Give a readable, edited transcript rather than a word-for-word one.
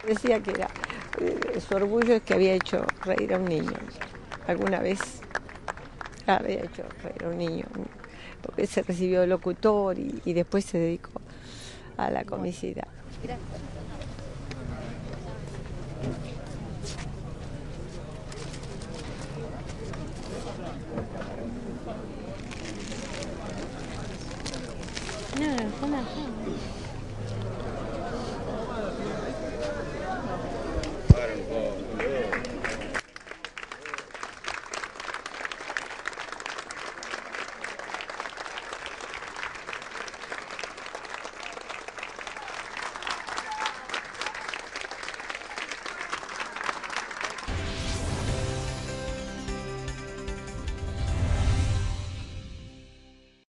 Decía que era, su orgullo es que había hecho reír a un niño. Alguna vez había hecho reír a un niño, porque se recibió de locutor y después se dedicó a la comicidad. No, están allá. Para un poco.